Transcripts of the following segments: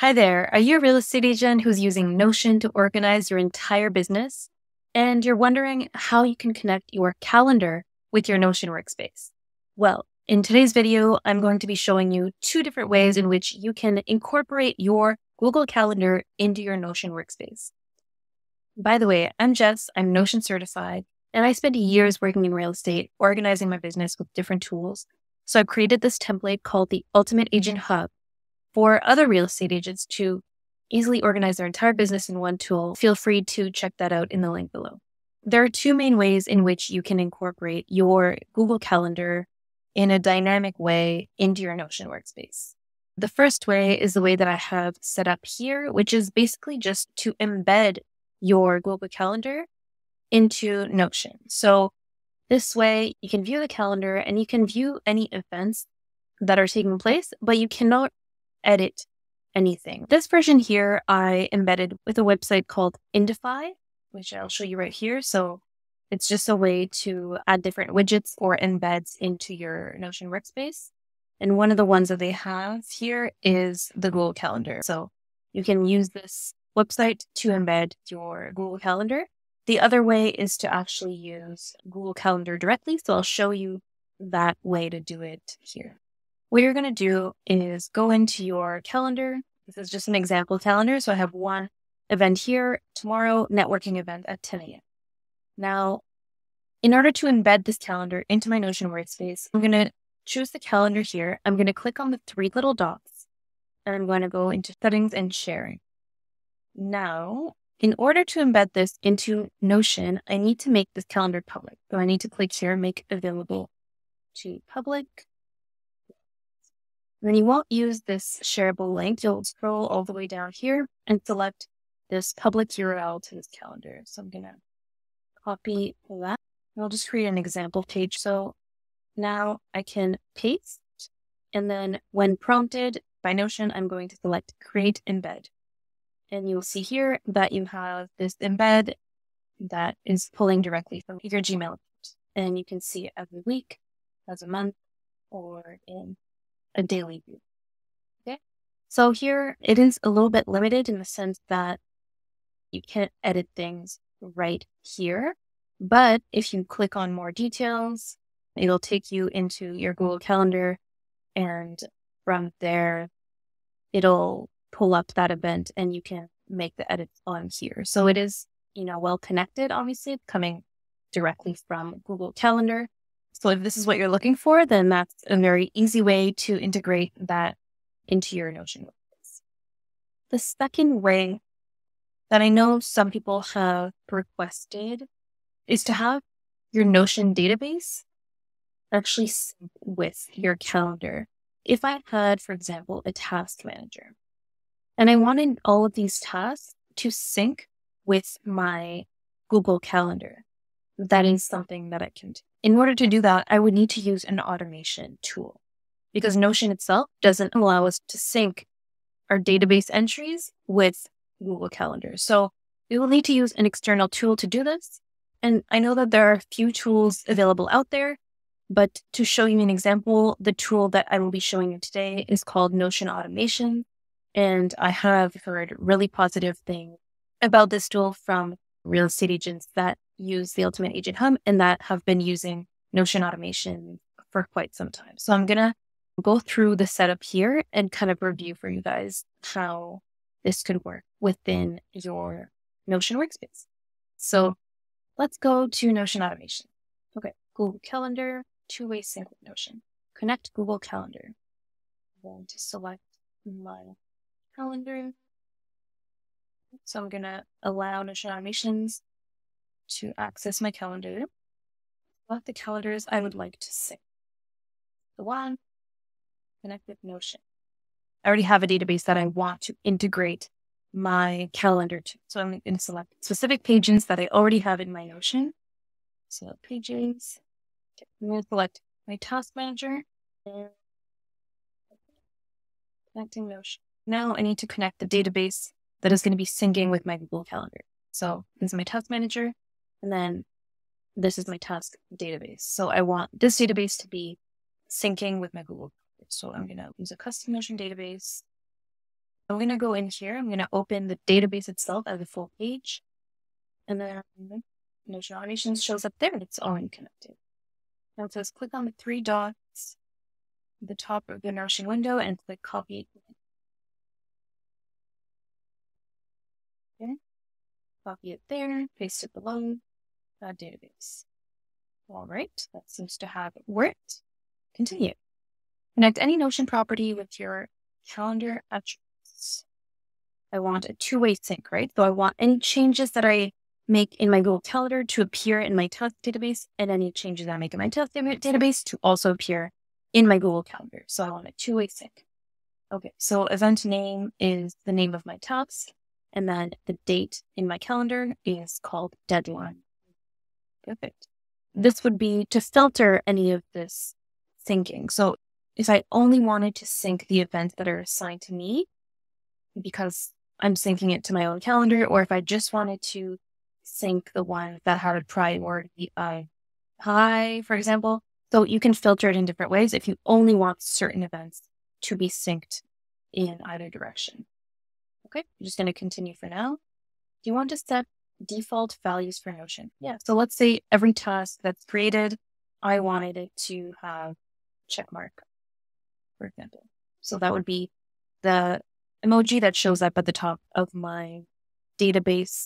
Hi there. Are you a real estate agent who's using Notion to organize your entire business? And you're wondering how you can connect your calendar with your Notion workspace? Well, in today's video, I'm going to be showing you two different ways in which you can incorporate your Google Calendar into your Notion workspace. By the way, I'm Jess, I'm Notion certified, and I spent years working in real estate, organizing my business with different tools. So I've created this template called the Ultimate Agent Hub for other real estate agents to easily organize their entire business in one tool. Feel free to check that out in the link below. There are two main ways in which you can incorporate your Google Calendar in a dynamic way into your Notion workspace. The first way is the way that I have set up here, which is basically just to embed your Google Calendar into Notion. So this way you can view the calendar and you can view any events that are taking place, but you cannot edit anything. This version here I embedded with a website called Indify, which I'll show you right here. So it's just a way to add different widgets or embeds into your Notion workspace. And one of the ones that they have here is the Google Calendar. So you can use this website to embed your Google Calendar. The other way is to actually use Google Calendar directly. So I'll show you that way to do it here. What you're going to do is go into your calendar. This is just an example calendar. So I have one event here tomorrow, networking event at 10 a.m. Now, in order to embed this calendar into my Notion workspace, I'm going to choose the calendar here. I'm going to click on the three little dots and I'm going to go into settings and sharing. Now, in order to embed this into Notion, I need to make this calendar public. So I need to click here, make available to public. Then you won't use this shareable link. You'll scroll all the way down here and select this public URL to this calendar. So I'm going to copy that. I'll just create an example page. So now I can paste. And then when prompted by Notion, I'm going to select Create Embed. And you'll see here that you have this embed that is pulling directly from your Gmail account. And you can see it every week, as a month, or in a daily view. Okay. So here it is a little bit limited in the sense that you can't edit things right here. But if you click on more details, it'll take you into your Google Calendar. And from there, it'll pull up that event and you can make the edits on here. So it is, well connected, obviously, coming directly from Google Calendar. So if this is what you're looking for, then that's a very easy way to integrate that into your Notion workspace. The second way that I know some people have requested is to have your Notion database actually sync with your calendar. If I had, for example, a task manager, and I wanted all of these tasks to sync with my Google Calendar, that is something that I can do. In order to do that, I would need to use an automation tool because Notion itself doesn't allow us to sync our database entries with Google Calendar. So we will need to use an external tool to do this. And I know that there are a few tools available out there, but to show you an example, the tool that I will be showing you today is called Notion Automation. And I have heard really positive things about this tool from real estate agents that use the Ultimate Agent Hub and that have been using Notion Automation for quite some time. So I'm going to go through the setup here and kind of review for you guys how this could work within your Notion workspace. So let's go to Notion Automation. Okay, Google Calendar, two-way sync with Notion. Connect Google Calendar. I'm going to select my calendar. So I'm going to allow Notion Automations to access my calendar. Select the calendars I would like to sync. The one, connect with Notion. I already have a database that I want to integrate my calendar to. So I'm going to select specific pages that I already have in my Notion. So pages. I'm going to select my task manager and connecting Notion. Now I need to connect the database that is going to be syncing with my Google Calendar. So this is my task manager, and then this is my task database. So I want this database to be syncing with my Google Calendar. So I'm going to use a custom Notion database. I'm going to go in here. I'm going to open the database itself as a full page. And then Notion Automations shows up there and it's already connected. Now it says click on the three dots at the top of the Notion window and click copy. Okay. Copy it there, paste it below that database. All right, that seems to have worked. Continue. Connect any Notion property with your calendar attributes. I want a two-way sync, right? So I want any changes that I make in my Google Calendar to appear in my task database, and any changes I make in my task database to also appear in my Google Calendar. So I want a two-way sync. Okay, so event name is the name of my task, and then the date in my calendar is called deadline. Perfect. This would be to filter any of this syncing. So if I only wanted to sync the events that are assigned to me, because I'm syncing it to my own calendar, or if I just wanted to sync the one that had a priority high, for example. So you can filter it in different ways if you only want certain events to be synced in either direction. Okay, I'm just going to continue for now. Do you want to set default values for Notion? Yeah, so let's say every task that's created, I wanted it to have check mark, for example. So that would be the emoji that shows up at the top of my database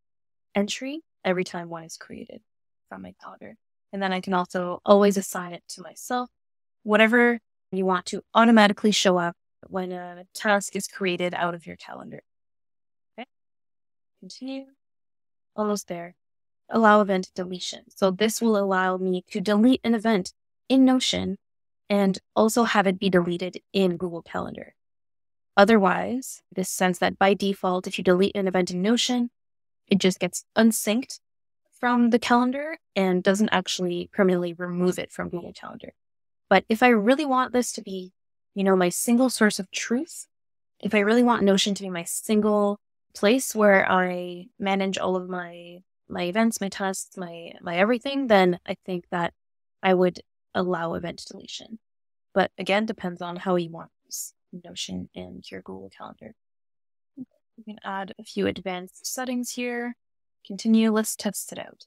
entry every time one is created from my calendar. And then I can also always assign it to myself, whatever you want to automatically show up when a task is created out of your calendar. Okay, continue. Almost there. Allow event deletion. So this will allow me to delete an event in Notion and also have it be deleted in Google Calendar. Otherwise, this sense that by default, if you delete an event in Notion, it just gets unsynced from the calendar and doesn't actually permanently remove it from Google Calendar. But if I really want this to be, my single source of truth, if I really want Notion to be my single place where I manage all of my events, my tasks, my everything, then I think that I would allow event deletion. But again, depends on how you want this Notion and your Google Calendar. We can add a few advanced settings here. Continue. Let's test it out.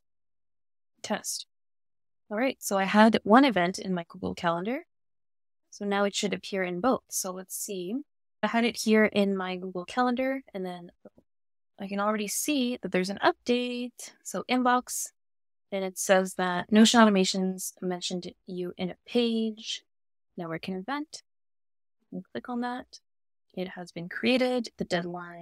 Test. All right. So I had one event in my Google Calendar. So now it should appear in both. So let's see. I had it here in my Google Calendar, and then I can already see that there's an update. So inbox, and it says that Notion Automations mentioned you in a page. Networking event. You can click on that. It has been created. The deadline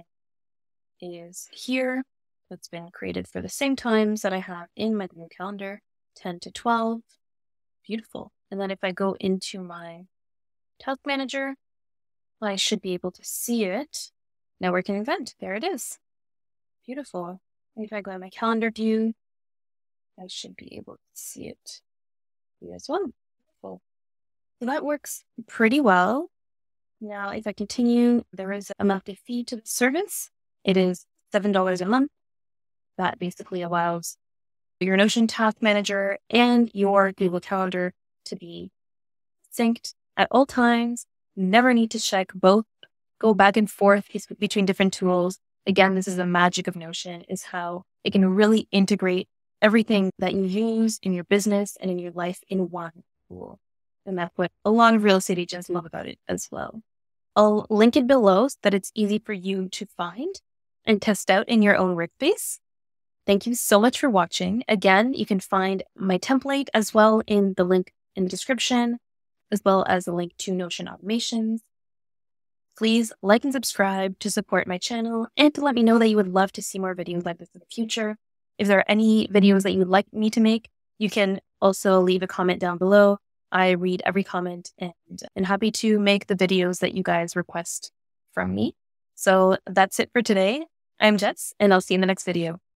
is here. It's been created for the same times that I have in my Google Calendar, 10 to 12. Beautiful. And then if I go into my task manager, I should be able to see it. Networking event. There it is. Beautiful. If I go in my calendar view, I should be able to see it here as well. Beautiful. So that works pretty well. Now, if I continue, there is a monthly fee to the service. It is $7 a month. That basically allows your Notion Task Manager and your Google Calendar to be synced at all times. Never need to check both, go back and forth between different tools. Again, this is the magic of Notion, is how it can really integrate everything that you use in your business and in your life in one tool. And that's what a lot of real estate agents love about it as well. I'll link it below so that it's easy for you to find and test out in your own workspace. Thank you so much for watching. Again, you can find my template as well in the link in the description, as well as the link to Notion Automations. Please like and subscribe to support my channel and to let me know that you would love to see more videos like this in the future. If there are any videos that you would like me to make, you can also leave a comment down below. I read every comment and I'm happy to make the videos that you guys request from me. So that's it for today. I'm Jess, and I'll see you in the next video.